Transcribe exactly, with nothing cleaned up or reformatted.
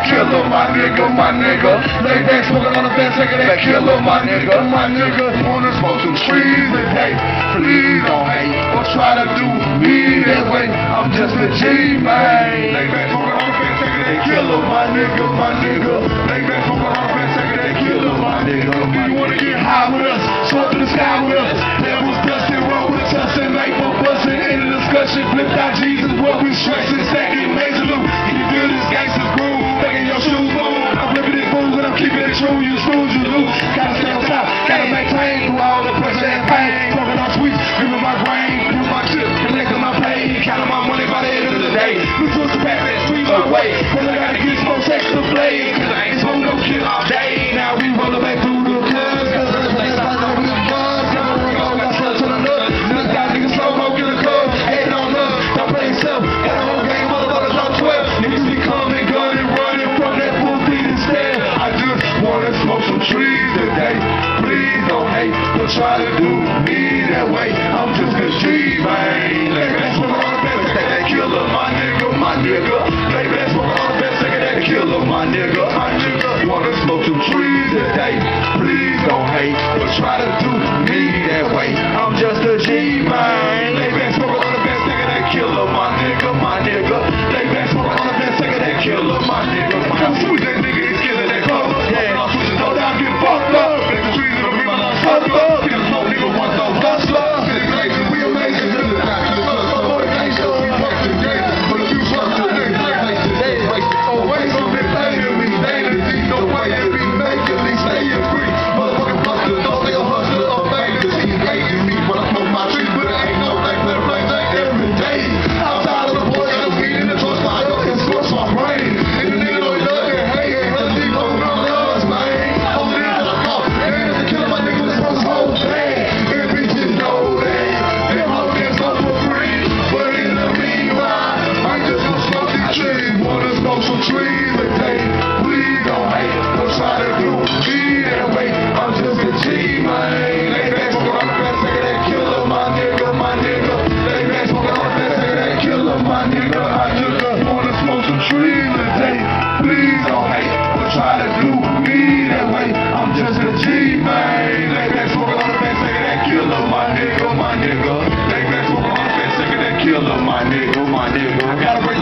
KILLA, my nigga, my nigga. Lay back smoking on the fence, take that KILLA, my nigga, my nigga. Wanna smoke some trees today? Please don't hate or try to do me that way. I'm just a G, man. Lay back smoking on the fence, take that KILLA, my nigga, my nigga. Lay back smoking on the fence, take that KILLA, my nigga. If you wanna get high with us, soar to the sky with us. There was dust and roll with us and light for busting in the discussion. Flipped out Jesus, what we stressing, second major loop. Can you feel this gangster's groove? Making your shoes move. I'm flipping it fools and I'm keeping it true. You snooze, you lose. Gotta stay on top, gotta maintain through all the pressure and pain. Smoking on sweets, gripping my brain, gripping my chips, connecting my pay, counting my money by the end of the day. We took to pass that sweet away, cause I gotta get some sex to play. Cause I ain't smoking no shit all day. Now we rollin' back through the clubs, cause the place I know we the buzz. Never ring on, got slugs to the nut. Niggas got niggas slow mo, get a club, hating on us. Don't play yourself, got a whole gang of motherfuckers on twelve. Niggas be coming, gunning, running from that full beat instead. I just wanna smoke some trees today. Please don't hate, but try to do me that way. I'm just a G, man. Lay back, smoke on the best, take that KILLA, my nigga, my nigga. Lay back, smoke on the best, take that KILLA, my nigga, my nigga. Wanna smoke some trees today. Please don't hate, but try to do me that way. I'm just a G, man. Lay back, smoke on the best, take that KILLA, my nigga, my nigga. Lay back, smoke on the best, take that KILLA, my nigga, my nigga. Sweet that nigga is killing that color. Yeah, I'm switching no down, get fucked up. Make the trees in the river, I'm fucked up. Get a smoke nigga, one so hustler. Get it crazy, we amazing. Get it back, get it up, some more gangsta. We work together, but if you trust the niggas, they waste it. Oh, wait, so they play to me. They the D, no way they be making me stay free. Motherfucking busters, don't think a hustler or fakers. He hating me when I smoke my trees, but it ain't no thing for the flames like every day. Outside of the boy, got a weed in the torch fire and scorch my brain. And the nigga don't love it, hate it, hell deep on the us, man. Hold it in the cup, and it's a killer, my nigga, that's supposed to hold thing. And bitches know that, they hold their stuff for free. But in the meanwhile, I just gonna smoke these trees. Wanna smoke some trees today. Please don't hate, but try to do me that way. I'm just a G, man. Lay back, smoking on the best, take that KILLA, my nigga, my nigga. Lay back, smoking on the best, take that KILLA, my nigga. I just wanna smoke some trees today. Please don't hate, but try to do me that way. I'm just a G, man. Lay back, smoking on the best, take that KILLA, my nigga, my nigga. Lay back, smoking on the best, take that KILLA, my nigga, my nigga. I gotta break